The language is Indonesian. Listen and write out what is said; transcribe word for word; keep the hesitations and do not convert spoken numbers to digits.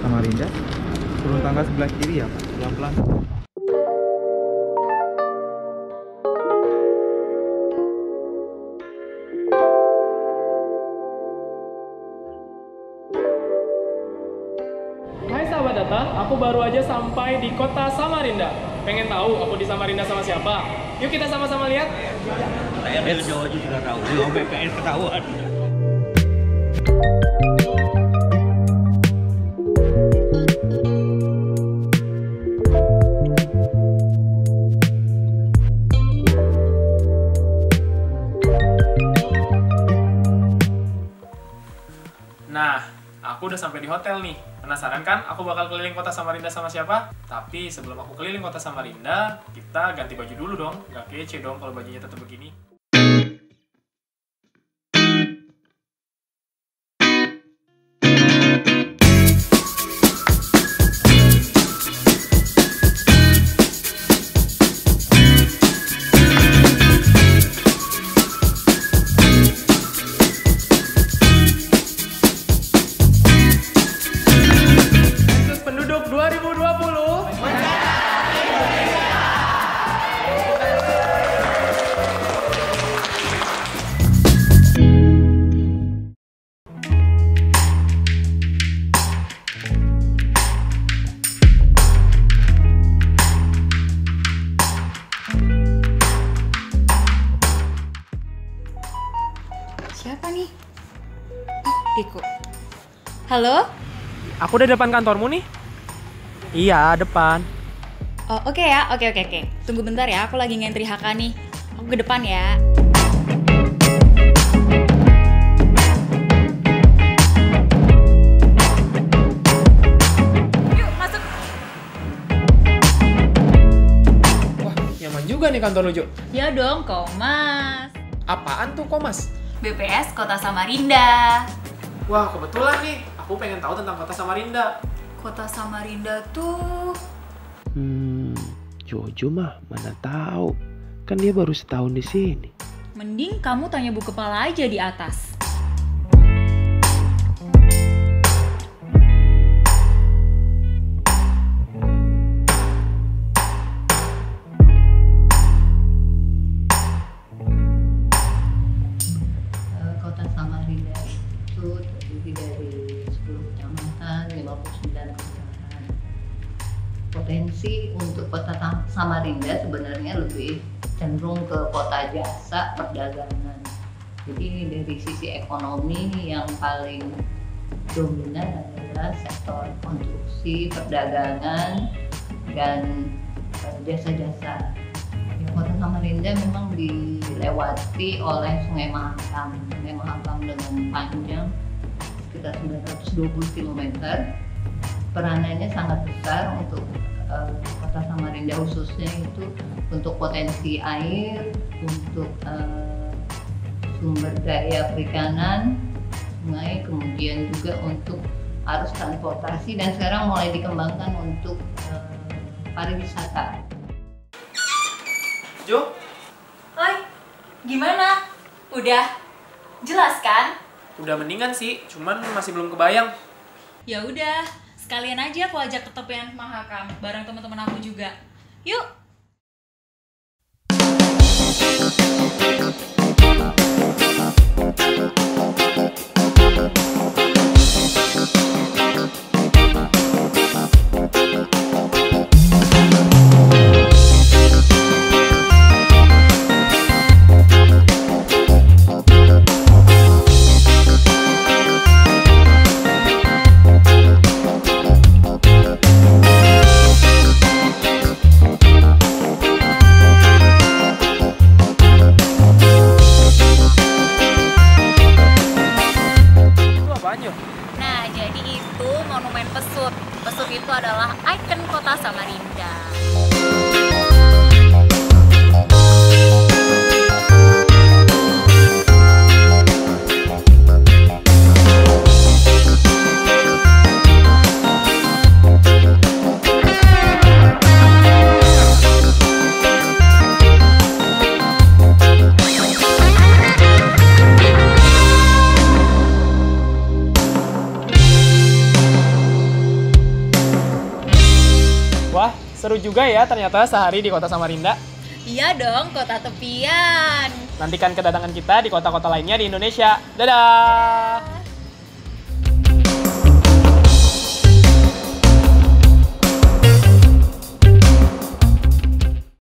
Samarinda. Turun tangga sebelah kiri ya Pak, pelan-pelan. Hai sahabat data, aku baru aja sampai di kota Samarinda. Pengen tahu aku di Samarinda sama siapa? Yuk kita sama-sama lihat. Saya dari Jawa juga tahu, di O B P N ketahuan. Nah, aku udah sampai di hotel nih. Penasaran kan aku bakal keliling kota Samarinda sama siapa? Tapi sebelum aku keliling kota Samarinda, kita ganti baju dulu dong. Gak kece dong kalau bajunya tetap begini. dua ribu dua puluh Siapa nih? Oh, Diko. Halo? Aku udah di depan kantormu nih. Iya, depan. Oh, oke okay ya. Oke, okay, oke, okay, oke. Tunggu bentar ya, aku lagi ngentri H K nih. Aku ke depan ya. Yuk, masuk. Wah, nyaman juga nih kantor lu, Jo. Ya dong, Komas. Apaan tuh, Komas? B P S Kota Samarinda. Wah, kebetulan nih. Aku pengen tahu tentang kota Samarinda. Kota Samarinda tuh... Hmm, Jojo mah mana tahu. Kan dia baru setahun di sini. Mending kamu tanya Bu Kepala aja di atas. Kota Samarinda itu terdiri dari sepuluh kecamatan, lima puluh sembilan kelurahan. Potensi untuk kota Samarinda sebenarnya lebih cenderung ke kota jasa perdagangan. Jadi dari sisi ekonomi yang paling dominan adalah sektor konstruksi, perdagangan, dan jasa-jasa. Ya, kota Samarinda memang dilewati oleh Sungai Mahakam. Sungai Mahakam dengan panjang sekitar sembilan ratus dua puluh kilometer. Peranannya sangat besar untuk uh, kota Samarinda, khususnya itu untuk potensi air, untuk uh, sumber daya perikanan, sungai, kemudian juga untuk arus transportasi, dan sekarang mulai dikembangkan untuk uh, pariwisata. Jo? Oi, gimana? Udah jelas kan? Udah mendingan sih, cuman masih belum kebayang. Ya udah, sekalian aja aku ajak ke tepian Mahakam bareng teman-teman aku juga. Yuk. Nah, jadi itu monumen Pesut. Pesut itu adalah ikon kota Samarinda. Seru juga ya ternyata sehari di kota Samarinda. Iya dong, kota tepian. Nantikan kedatangan kita di kota-kota lainnya di Indonesia. Dadah!